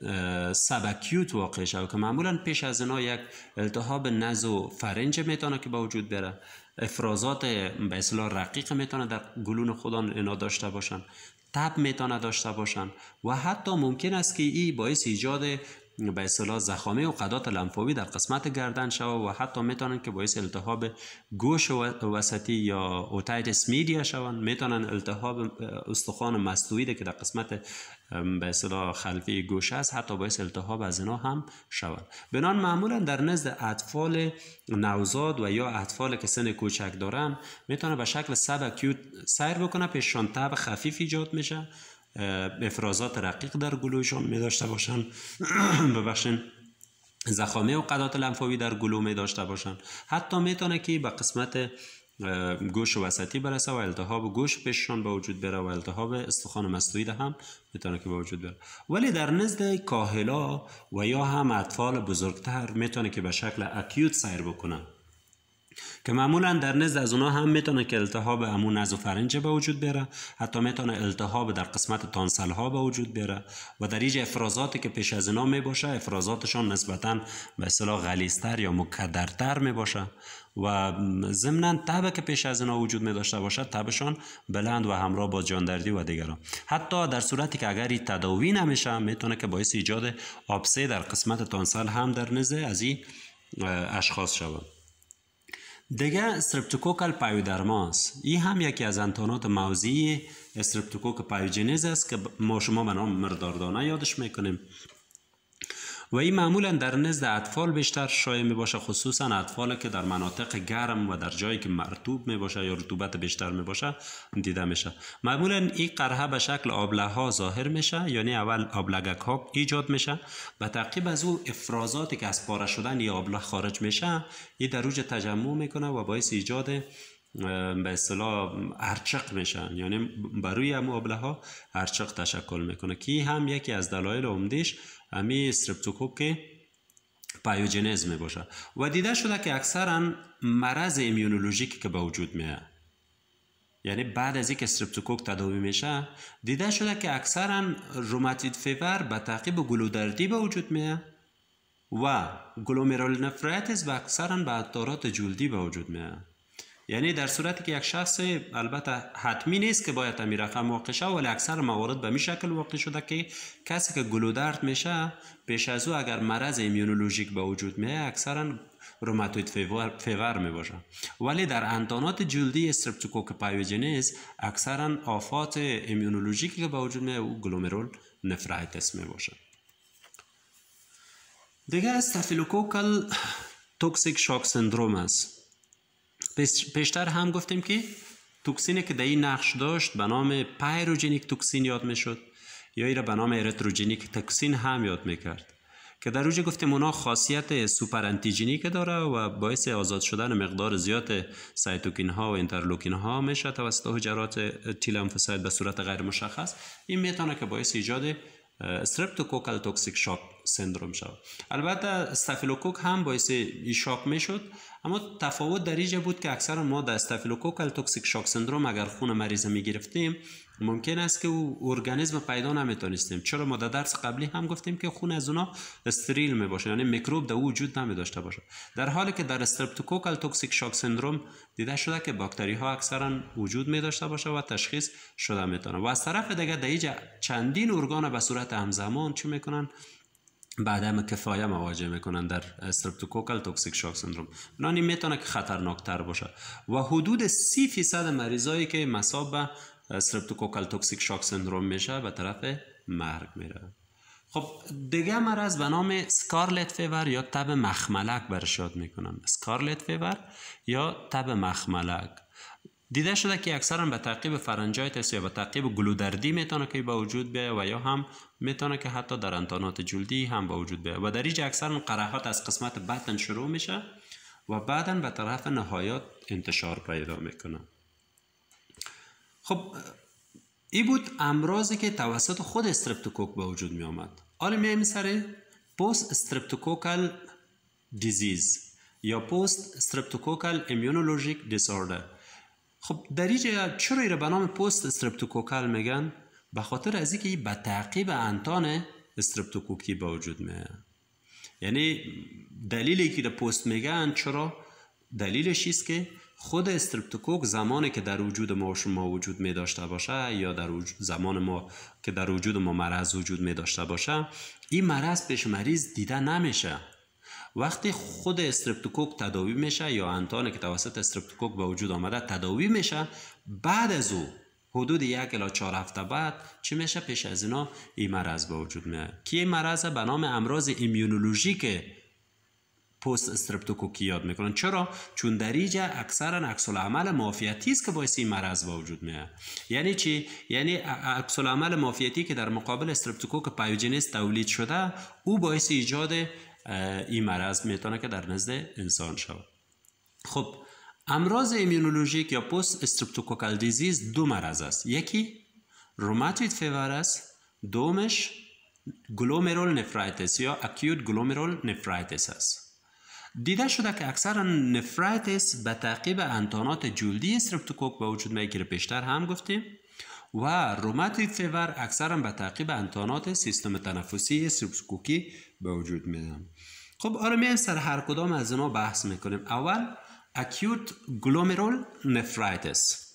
سب اکیوت واقع شود که معمولا پیش از اینا یک التهاب نزو فرنج میتونه که به وجود بیاره، افرازات به اصطلاح رقیق میتونه در گلون خودان اینا داشته باشن، تب میتونه داشته باشن و حتی ممکن است که این باعث ایجاد به اصطلاح زخامه و قدات لنفاوی در قسمت گردن شود و حتی میتونن که باعث التهاب گوش وسطی یا اوتایتس میدیا شوند، میتونن التهاب استخوان مستویده که در قسمت به اصطلاح خلفی گوش است حتی باعث التهاب از اینا هم شوند. بنان معمولا در نزد اطفال نوزاد و یا اطفال که سن کوچک دارن میتونه به شکل سب اکیوت سیر بکنه، پیششان تب خفیف ایجاد میشه، افرازات رقیق در گلویشان می داشته باشن ببخشین زخامه و قدات لنفاوی در گلو می داشته باشن، حتی میتونه که به قسمت گوش وسطی برسه و التهاب گوش پیششان به وجود بره و التهاب استخوان مستوید هم میتونه که به وجود بره. ولی در نزد کاهلا و یا هم اطفال بزرگتر میتونه که به شکل اکیوت سیر بکنن که معمولا در نزد از اونها هم میتونه که التهاب امون نزوفرنج به وجود بیاره، حتی میتونه التهاب در قسمت تانسل ها به وجود بیاره و در اینجا افرازاتی که پیش از اینا میباشه افرازاتشان نسبتا به اصطلاح غلیظتر یا مکدرتر میباشه و ضمناً تب که پیش از اینا وجود می داشته باشد تبشان بلند و همراه با جاندردی و دیگران. حتی در صورتی که اگر این تداوی نمیشه میتونه که باعث ایجاد آبسه در قسمت تانسل هم در نزد از این اشخاص شود. دیگه استرپتوکوکال پایودرماس، این هم یکی از انتانات موضعی استرپتوکوک پایوژنز است که ما شما به نام مرداردانه یادش میکنیم و این معمولا در نزد اطفال بیشتر شایع می باشه، خصوصا اطفال که در مناطق گرم و در جایی که مرطوب می باشه یا رطوبت بیشتر می باشه دیده میشه. معمولا این قرحه به شکل آبله ها ظاهر میشه، یعنی اول آبلگک ها ایجاد میشه، به تعقیب از او افرازاتی که از پاره شدن یا آبله خارج میشه این در اوج تجمع میکنه و باعث ایجاد به اصطلاح ارچق میشن، یعنی بروی هم آبله ها ارچق تشکل میکنه که هم یکی از دلایل عمدهش امی استرپتوکوک پایوژنز می باشه و دیده شده که اکثرا مرض ایمیونولوژیکی که به وجود میاد، یعنی بعد از اینکه استرپتوکوک تداوی میشه دیده شده که اکثرا روماتوید فیور به تعقیب گلودردی به وجود میاد و گلومرولونفریتیس و اکثرا به عطارات جلدی به وجود میاد یعنی در صورتی که یک شخص، البته حتمی نیست که باید همین رقم واقع شود، ولی اکثر موارد به می شکل واقع شده که کسی که گلودرد میشه پیش از او اگر مرض ایمیونولوژیک به وجود میاد اکثرا روماتوید فیور می باشه. ولی در انتانات جلدی استرپتوکوک پایوژنز اکثرا آفات ایمیونولوژیکی که به وجود میاد او گلومرول نفرایتس می باشه. دیگه استافیلوکوکال توکسیک شاک سندروم است. پیشتر هم گفتیم که توکسینی که در این نقش داشت به نام پایروژنیک توکسین یاد میشد یا ایره به نام اریتروژنیک توکسین هم یاد میکرد که در اوج گفتیم اونا خاصیت سوپر انتیژنیک داره و باعث آزاد شدن مقدار زیاد سایتوکین ها و اینترلوکین ها میشه توسط حجرات تی لمفوسایت به صورت غیر مشخص. این میتونه که باعث ایجاد استرپتوکوکال توکسیک شاک سندروم شد. البته استافیلوکوک هم باعث این شاک میشد، اما تفاوت در اینجا بود که اکثرا ما در استافیلوکوکال توکسیک شاک سندروم اگر خون مریض میگرفتیم ممکن است که او ارگانیسم پیدا نمیتونستیم. چرا ما در درس قبلی هم گفتیم که خون از اونا استریل می باشه، یعنی میکروب در وجود نمی داشته باشه، در حالی که در استرپتوکوکال توکسیک شاک سندروم دیده شده که باکتری ها اکثرا وجود می داشته باشه و تشخیص شده میتونه. و از طرف دیگه در اینجا چندین ارگان به صورت همزمان چی میکنن؟ بعد هم کفایه مواجه میکنن در استرپتوکوکال توکسیک شاک سندروم. بنابراین میتونه که خطرناکتر باشه و حدود 30% مریضایی که مصاب به استرپتوکوکال توکسیک شاک سندروم میشه به طرف مرگ میره. خب دیگه مرض به نام سکارلت فیور یا تب مخملک برش یاد میکنن. سکارلت فیور یا تب مخملک دیده شده که اکثرا به تعقیب فرنجایتس یا به تعقیب گلودردی میتونه که به وجود بیاید و یا هم میتونه که حتی در انتانات جلدی هم به وجود بیاید و در اینجا اکثرا قرحات از قسمت بطن شروع میشه و بعدا به طرف نهایات انتشار پیدا میکنه. خب این بود امراضی که توسط خود استرپتوکوک به وجود می آمد. حالا میایم سر پست استرپتوکوکال دیزیز یا پست استرپتوکوکال ایمیونولوژیک دیسوردر. خب در اینجا چرا ایره به نام پست استرپتوکوکال میگن؟ به خاطر از اینکه به تعقیب انتان استرپتوکوکی به وجود میاد. یعنی دلیلی که در پست میگن چرا؟ دلیلش است که خود استرپتوکوک زمانی که در وجود ما و شما وجود می داشته باشه یا در زمان ما که در وجود ما مرض وجود می داشته باشه، این مرض پیش مریض دیده نمیشه. وقتی خود استرپتوکوک تداوی میشه یا انتانی که توسط استرپتوکوک به وجود آمده تداوی میشه، بعد از او حدود 1 الی 4 هفته بعد چی میشه؟ پیش از اینا این مرض به وجود میاد که این مرض به نام امراض ایمیونولوژیک پست استرپتوکوکی یاد میکنن. چرا؟ چون در اینجا اکثرا عکس العمل معافیتی است که باعث این مرض به وجود میاد. یعنی چی؟ یعنی عکس العمل معافیتی که در مقابل استرپتوکوک پایوژنز تولید شده او باعث ایجاد این مرض میتونه که در نزد انسان شود. خب امراض ایمیونولوژیک یا پست استرپتوکوکال دیزیز دو مرض است. یکی روماتوید فیور است، دومش گلومرول نفرایتس یا اکیوت گلومرول نفرایتس است. دیده شده که اکثرا نفرایتس به تعقیب انتانات جلدی استرپتوکوک به وجود میاد که پیشتر هم گفتیم و روماتوید فیور اکثرا به تعقیب انتانات سیستم تنفسی استرپتوکوکی به وجود میاد. خب حالا میایم سر هر کدام از اینا بحث میکنیم. اول اکیوت گلومرول نفرایتس.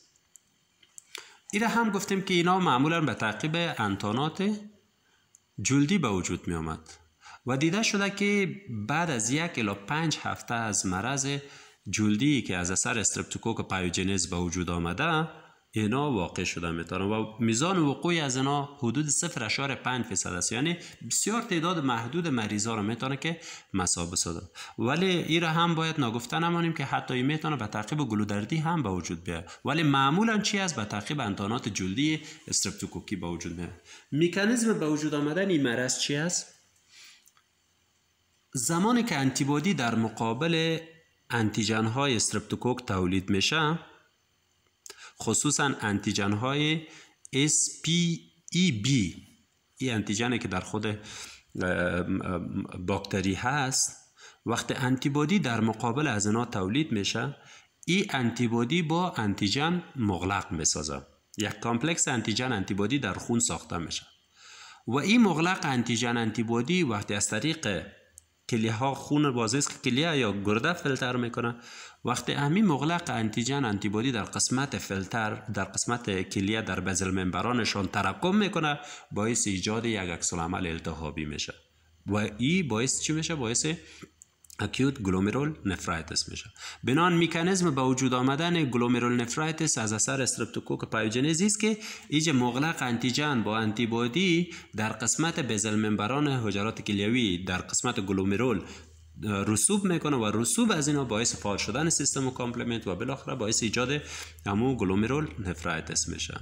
اینا هم گفتیم که اینا معمولا به تعقیب انتانات جلدی به وجود می آمد و دیده شده که بعد از 1 الی 5 هفته از مرض جلدی که از اثر استرپتوکوک پایوژنز به وجود آمده اینا واقع شده میتونه و میزان وقوعی از اینا حدود 0.5% است. یعنی بسیار تعداد محدود مریضا رو میتونه که مصاب بسازه. ولی این را هم باید نگفته نمانیم که حتی این میتونه به تعقیب گلودردی هم به وجود بیاد، ولی معمولا چی است؟ به تعقیب انتانات جلدی استرپتوکوکی به وجود میاد. مکانیزم به وجود آمدن این مرض چی است؟ زمانی که آنتیبادی در مقابل انتیجن های استرپتوکوک تولید میشه، خصوصا انتیجن های SPEB، این انتیجنی که در خود باکتری هست، وقتی انتیبادی در مقابل از اینا تولید میشه، این انتیبادی با انتیجن مغلق میسازه. یک کامپلکس انتیجن انتیبادی در خون ساخته میشه و این مغلق انتیجن انتیبادی وقتی از طریق کلیه ها خون بازیست که کلیه یا گرده فیلتر میکنه وقتی همین مغلق انتیجن آنتیبادی در قسمت فیلتر، در قسمت کلیه در بزل ممبرانشان تراکم میکنه، باعث ایجاد یک عکس العمل التهابی میشه و این باعث چی میشه؟ باعث اکیوت گلومرول نفرایتس میشه. بنان میکانیزم به وجود آمدن گلومرول نفرایتس از اثر استرپتوکوک پایوژنزی است که ایج مغلق انتیجن با آنتیبادی در قسمت بزل ممبران حجرات کلیوی در قسمت گلومرول رسوب میکنه و رسوب از اینا باعث فعال شدن سیستم کامپلمنت و بالاخره باعث ایجاد همون گلومرول نفرایتس میشه.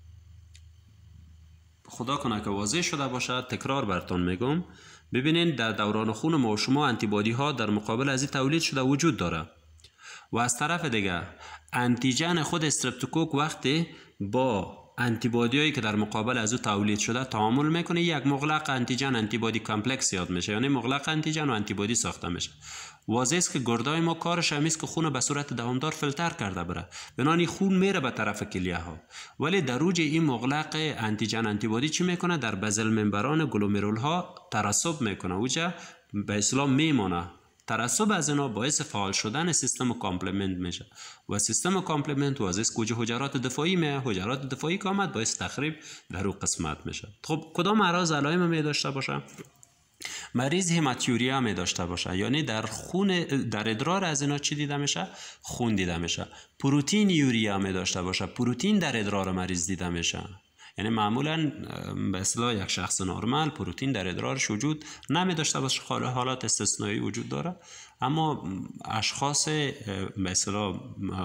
خدا کنه که واضح شده باشه. تکرار براتون میگم. ببینین در دوران خون ما و شما آنتیبادی ها در مقابل از این تولید شده وجود داره و از طرف دیگه انتیجن خود استرپتوکوک وقتی با آنتیبادی هایی که در مقابل از او تولید شده تعامل میکنه، یک مغلق انتیجن آنتیبادی کامپلکس یاد میشه، یعنی مغلق انتیجن و آنتیبادی ساخته میشه. واضح است که گردای ما کارش همیست که خون به صورت دوامدار فیلتر کرده بره، بنانی خون میره به طرف کلیه ها، ولی در اوج این مغلق انتیجن آنتیبادی چی میکنه؟ در بزل ممبران گلومرول ها ترسب میکنه، اوجا به اصطلاح میمونه. ترسب از اینا باعث فعال شدن سیستم کامپلمنت میشه و سیستم کامپلمنت واضح است که حجرات دفاعی حجرات دفاعی که آمد باعث تخریب در اون قسمت میشه. خب کدام اعراض علائم می داشته باشه؟ مریض هماتیوریا می داشته باشه، یعنی در خون در ادرار از اینا چی دیده میشه؟ خون دیده میشه. پروتئین یوریا می داشته باشه، پروتئین در ادرار مریض دیده میشه. یعنی معمولا به اصطلاح یک شخص نرمال پروتئین در ادرارش وجود نمی داشته باشه، حالات استثنایی وجود داره، اما اشخاص به اصطلاح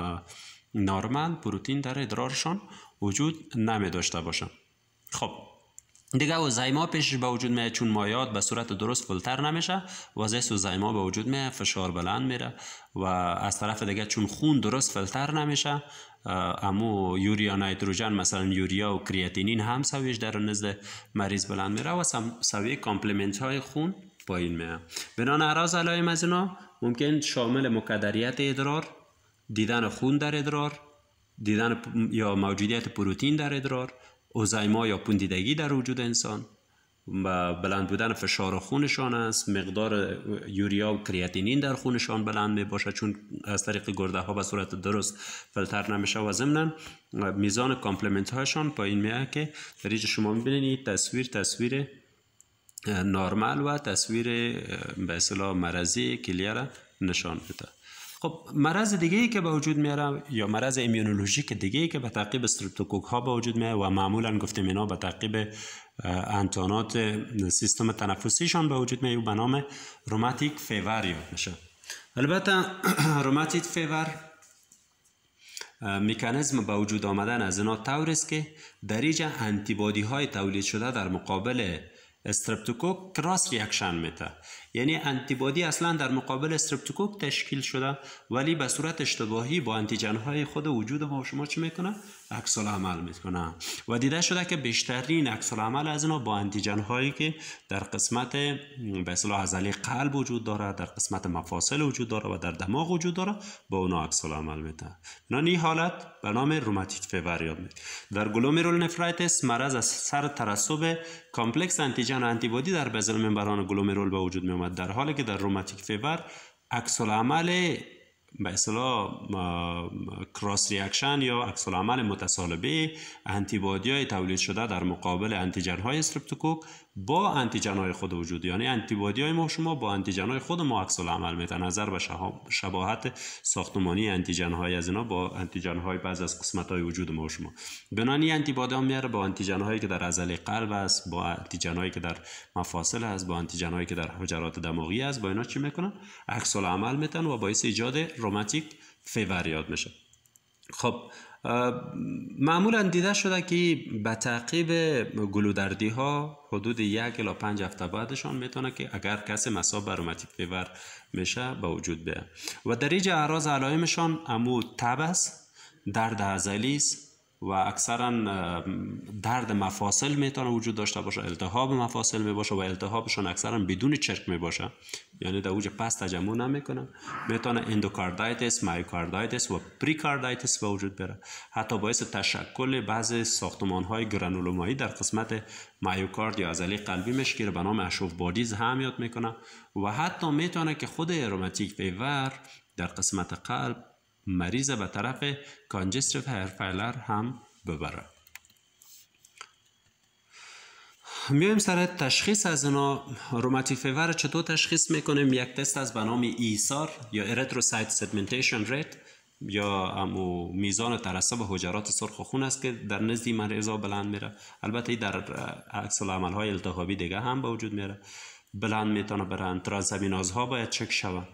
نرمال پروتئین در ادرارشان وجود نمی داشته باشه. خب دیگه اوزایما پیش به وجود میاد، چون مایعات به صورت درست فیلتر نمیشه، واضح اوزایما به وجود میاد، فشار بلند میره و از طرف دیگه چون خون درست فیلتر نمیشه، امو یوریا نیتروژن مثلا یوریا و کریاتینین هم سویش در نزد مریض بلند میره و سویه کامپلمنت های خون پایین میاد. بنان اعراض علائم از اینا ممکن شامل مکدریت ادرار، دیدن خون در ادرار، دیدن یا موجودیت پروتئین در ادرار، اوزایما یا پوندیدگی در وجود انسان و بلند بودن فشار خونشان است، مقدار یوریا و کریاتینین در خونشان بلند می باشه چون از طریق گرده ها به صورت درست فیلتر نمیشه و ضمن میزان کامپلمنت هایشان پایین میاد که در اینجا شما میبینید تصویر نرمال و تصویر به اصطلاح مرضی کلیه را نشان میده. خب مرض دیگه ای که به وجود میاره یا مرض ایمونولوژیک دیگه ای که به تعقیب استرپتوکوک ها به وجود میاره و معمولا گفتیم اینا به تعقیب انتانات سیستم تنفسیشان به وجود میاره به نام روماتیک فیور یاد میشه. البته روماتیک فیور مکانیزم به وجود آمدن از اینا طور است که در اینجا انتیبادی های تولید شده در مقابل استرپتوکوک کراس ریاکشن میده، یعنی انتیبادی اصلا در مقابل استرپتوکوک تشکیل شده ولی به صورت اشتباهی با انتیجن های خود وجود ما و شما چی میکنه؟ عکس العمل میکنه و دیده شده که بیشترین عکس العمل از اینا با انتیجن هایی که در قسمت به اصطلاح عضله قلب وجود داره، در قسمت مفاصل وجود داره و در دماغ وجود داره با اونا عکس العمل میده. این حالت به نام روماتیک فیور یاد میشه. در گلومرول نفرایتس مرض از سر ترسب کامپلکس انتیجن و انتیبادی در بزل ممبران گلومرول به وجود می اومد، در حالی که در روماتیک فیور عکس العمل به اصطلاح کراس ریاکشن یا عکس العمل متصالبه انتیبادی های تولید شده در مقابل انتیجن های استرپتوکوک با انتیجن های خود وجود، یعنی انتیبادی های ما شما با انتیجن های خود ما عکس العمل میتن، نظر به شباهت ساختمانی انتیجن های از اینا با انتیجن های بعض از قسمت های وجود ما شما. بنانی انتیبادی ها میاره با انتیجن هایی که در عضله قلب است، با انتیجن هایی که در مفاصل است، با انتیجن هایی که در حجرات دماغی است، با اینا چی میکنن؟ عکس العمل میتن و باعث ایجاد روماتیک فیور یاد میشه. خب معمولا دیده شده که به تعقیب گلودردی ها حدود 1 الی 5 هفته بعدشان میتونه که اگر کسی مصاب به روماتیک فیور میشه به وجود بیاد و در اینجا اعراض علائمشان امو تب است، درد عضلی است و اکثرا درد مفاصل میتونه وجود داشته باشه، التهاب مفاصل می باشه و التهابشون اکثرا بدون چرک می باشه، یعنی در اوج پس تجمع نمیکنه، میتونه اندوکاردایتس، مایوکاردایتس و پریکاردایتس به وجود بره، حتی باعث تشکل بعضی ساختمان های گرانولومایی در قسمت مایوکارد یا عضله قلبی میشه که به نام اشوف بادیز هم یاد میکنه و حتی میتونه که خود روماتیک فیور در قسمت قلب مریض به طرف کانجستیو هارت فیلر هم ببره. میایم سر تشخیص از اینا. روماتیک فیور چطور تشخیص میکنیم؟ یک تست از به نام ایسار یا اریتروسایت سگمنتیشن ریت یا امو میزان ترسب حجرات سرخ خون است که در نزد مریضا بلند میره. البته در عکس العمل های التهابی دیگه هم به وجود میره، بلند میتونه برن. ترانزامینازها باید چک شود،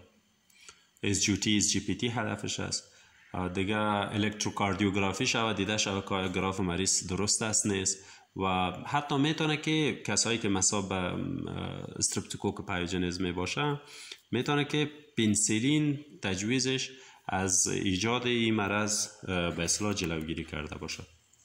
SGT SGPT هدفش است. دیگه الکتروکاردیوگرافی شود، دیده شود که گراف مریض درست است نیست. و حتی میتونه که کسایی که مصاب به استرپتوکوک پایوژنز می باشه میتونه که پنسیلین تجویزش از ایجاد این مرض به اصطلاح جلوگیری کرده باشه.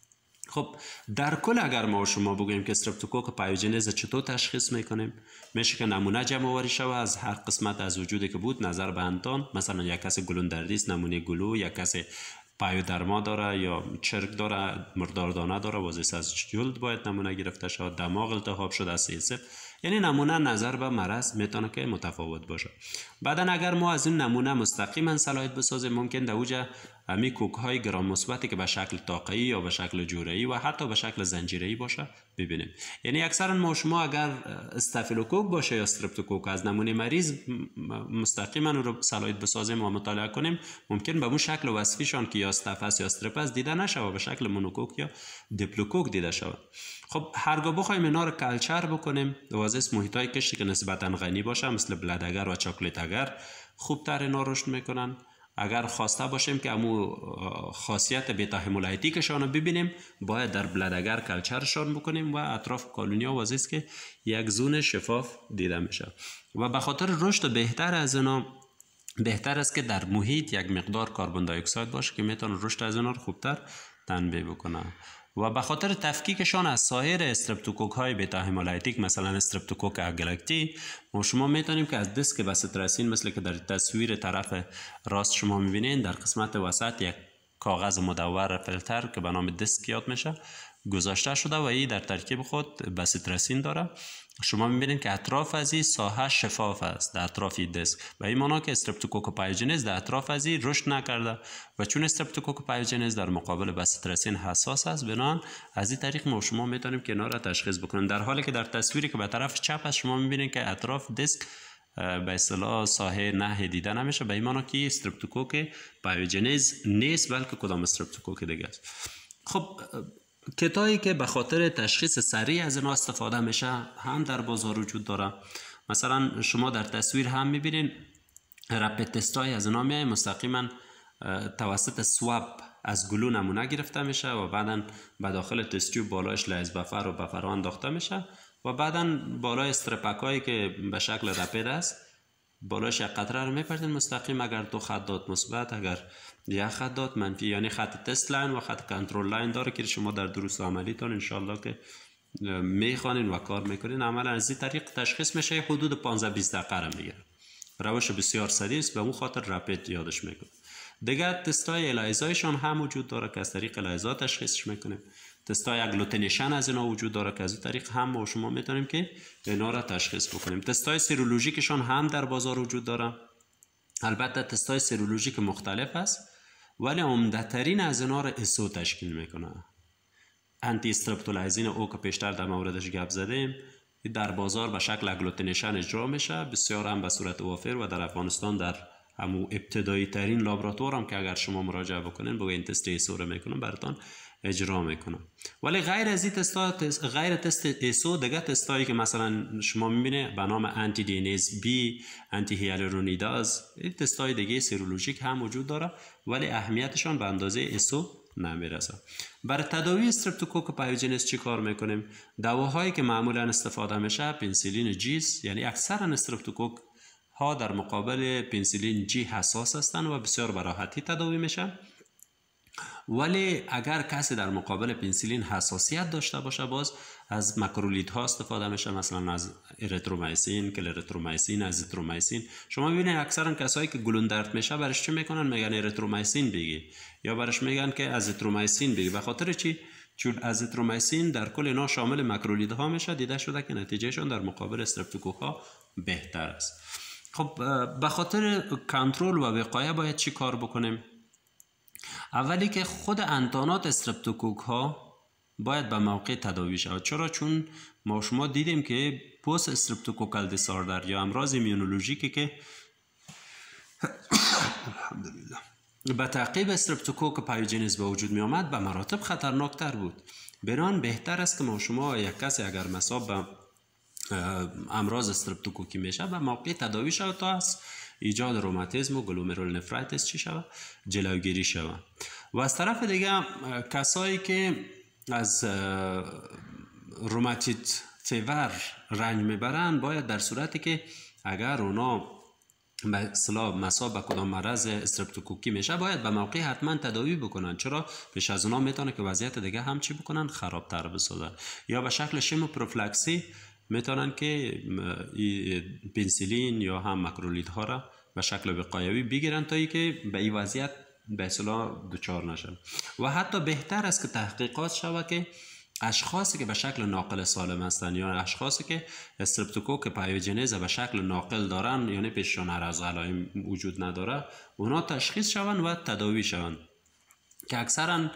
خب در کل اگر ما شما بگوییم که استرپتوکوک پایوژنز چطور تشخیص میکنیم، میشه که نمونه جمع آوری شود از هر قسمت از وجودی که بود نظر به انتان. مثلا یک کسی گلوندردی است، نمونه گلو، یک کسی پایودرما داره یا چرک داره، مرداردانه داره، وظیفه از جلد باید نمونه گرفته شود، دماغ التهاب شده است سیسف. یعنی نمونه نظر به مرض میتونه که متفاوت باشه. بعدا اگر ما از این نمونه مستقیما صلاحیت بسازیم، ممکن در اوجه امی کوک های گرام مثبتی که به شکل طاقه‌ای یا به شکل جوره‌ای و حتی به شکل زنجیره‌ای باشه ببینیم. یعنی اکثرا ما شما اگر استافیلوکوک باشه یا استرپتوکوک از نمونه مریض مستقیما رو صلاحیت بسازیم و مطالعه کنیم، ممکن به اون شکل وصفیشان که یا استاف است یا استرپ است دیده نشه و به شکل مونوکوک یا دیپلوکوک دیده شود. خب هرگاه بخوایم اینا رو کلچر بکنیم، واسه محیطای کشتی که نسبتا غنی باشه مثل بلدگر و چاکلیتگر خوبتر اینا رشد میکنن. اگر خواسته باشیم که امو خاصیت بیتا همولایتیکشان رو ببینیم، باید در بلدگر کلچرشان بکنیم و اطراف کالونیا واسه که یک زون شفاف دیده میشه. و به خاطر رشد بهتر از اینا بهتر است که در محیط یک مقدار کربن دی اکساید باشه که میتونه رشد از اینا رو خوبتر تنبیه بکنه. و به خاطر تفکیکشان از سایر استرپتوکوک های بیتا همولایتیک مثلا استرپتوکوک اگلکتی، ما شما میتونیم که از دیسک باسیتراسین مثل که در تصویر طرف راست شما میبینید در قسمت وسط یک کاغذ مدور فیلتر که به نام دیسک یاد میشه گذاشته شده و این در ترکیب خود باسیتراسین داره. شما میبینید که اطراف از این ساحه شفاف است در اطراف دیسک و این معنی که استرپتوکوک پایوژنز در اطراف از این رشد نکرده و چون استرپتوکوک پایوژنز در مقابل باسیتراسین حساس است، بنابراین از این طریق ما شما میتونیم که اینا را تشخیص بکنیم. در حالی که در تصویری که به طرف چپ است شما میبینید که اطراف دیسک به اصطلاح ساحه نه دیده نمیشه، به این معنی که استرپتوکوک پایوژنز نیست بلکه کدام استرپتوکوک دیگه است. خب کتایی که به خاطر تشخیص سریع از اینا استفاده میشه هم در بازار وجود داره. مثلا شما در تصویر هم میبینین رپید تستای از اینا میای مستقیما توسط سواب از گلو نمونه گرفته میشه و بعدا به داخل تستیوب بالایش لیز بفر و بفر انداخته میشه و بعدا بالای استرپک هایی که به شکل رپید است بالایش یک قطره رو میپرتین مستقیم. اگر دو خط داد مثبت، اگر یک خط داد منفی، یعنی خط تست لاین و خط کنترل لاین داره که شما در دروس عملیتون انشالله که میخوانین و کار میکنین. عملا از این طریق تشخیص میشه. حدود 15-20 دقیقه رو میگیره. روش بسیار سریع است، به اون خاطر رپید یادش میکنه. دیگه تستای الایزایشون هم وجود داره که از طریق الایزا تشخیصش میکنیم. تستای اگلوتینیشن از اینا وجود داره که از این طریق هم ما شما میتونیم که اینا را تشخیص بکنیم. تستای سیرولوژیکشون هم در بازار وجود داره. البته تستای سیرولوژیک مختلف است ولی عمده‌ترین از اینا را اسو تشکیل میکنه. آنتی استرپتولایزین او که پیشتر در موردش گپ زدیم در بازار به شکل اگلوتینیشن اجرا میشه، بسیار هم به صورت وافر و در افغانستان در همو ابتدایی ترین لابراتوار هم که اگر شما مراجعه بکنین بگوین تست ایسو رو میکنم براتون اجرا میکنم. ولی غیر از این غیر تست ایسو دیگه تستایی که مثلا شما میبینه به نام آنتی دینیز بی، آنتی هیالورونیداز، این تستای دیگه سیرولوژیک هم وجود داره ولی اهمیتشان به اندازه ایسو نمیرسه. برای تداوی استرپتوکوک پایوژنز چی کار میکنیم؟ دواهایی که معمولا استفاده میشه پنسیلین جیس، یعنی اکثرا استرپتوکوک ها در مقابل پنسیلین جی حساس هستند و بسیار به راحتی تداوی میشه. ولی اگر کسی در مقابل پنسیلین حساسیت داشته باشه باز از ماکرولیت ها استفاده میشه، مثلا از اریترومایسین، کلریترومایسین، ازیترومایسین. شما ببینید اکثرا کسایی که گلون درد میشه برش چی میکنن؟ میگن اریترومایسین بگی یا برش میگن که ازیترومایسین بگی. به خاطر چی؟ چون ازیترومایسین در کل اینا شامل ماکرولیت ها میشه، دیده شده که نتیجهشون در مقابل استرپتوکوک ها بهتر است. خب به خاطر کنترل و وقایه باید چی کار بکنیم؟ اولی که خود انتانات استرپتوکوک ها باید به موقع تداوی شود. چرا؟ چون ما شما دیدیم که پست استرپتوکوکال دیساردر یا امراض ایمیونولوژیکی که الحمدلله به تعقیب استرپتوکوک پایوژنز به وجود می آمد به مراتب خطرناکتر بود. بنان بهتر است که ما شما یک کسی اگر مصاب به امراض استرپتوکوکی میشه به موقع تداوی شود تا از ایجاد روماتیسم و گلومرول نفرایتس چی شود؟ جلوگیری شود. و از طرف دیگه کسایی که از روماتیت فیور رنج میبرن باید در صورتی که اگر اونا به اصطلاح مصاب به کدام مرض استرپتوکوکی میشه باید به موقع حتما تداوی بکنن. چرا؟ پیش از اونا میتونه که وضعیت دیگه هم چی بکنن؟ خرابتر بسازن. یا به شکل شیموپروفلاکسی میتونن که پنسیلین یا هم مکرولیدها را به شکل وقایوی بگیرن تا ای که به این وضعیت به اصطلاح دچار نشن. و حتی بهتر است که تحقیقات شود که اشخاصی که به شکل ناقل سالم هستند یا اشخاصی که استرپتوکوک پایوژنز به شکل ناقل دارن یعنی پیششان عرض علائم وجود نداره اونا تشخیص شوند و تداوی شوند که اکثرا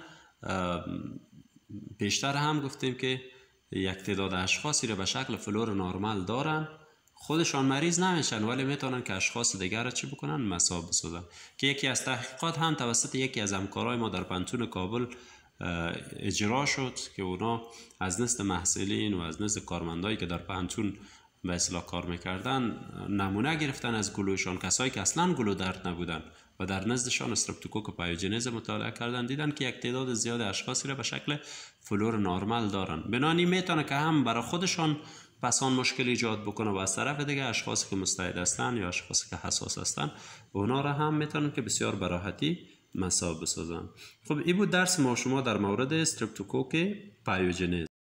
بیشتر هم گفتیم که یک تعداد اشخاصی را به شکل فلور نرمال دارن خودشان مریض نمیشن ولی میتونن که اشخاص دیگر را چی بکنن؟ مصاب بسازن. که یکی از تحقیقات هم توسط یکی از همکارای ما در پانتون کابل اجرا شد که اونا از نزد محصلین و از نزد کارمندایی که در پانتون به اصطلاح کار میکردن نمونه گرفتن از گلوشان، کسایی که اصلا گلو درد نبودن و در نزدشان استرپتوکوک پایوژنز مطالعه کردن دیدن که یک تعداد زیاد اشخاصی را به شکل فلور نرمال دارن. بنابراین میتونه که هم برای خودشان پسان مشکل ایجاد بکنه و از طرف دیگه اشخاصی که مستعد هستن یا اشخاصی که حساس هستن اونا را هم میتونن که بسیار به راحتی مصاب بسازن. خب این بود درس ما شما در مورد استرپتوکوک پایوژنز.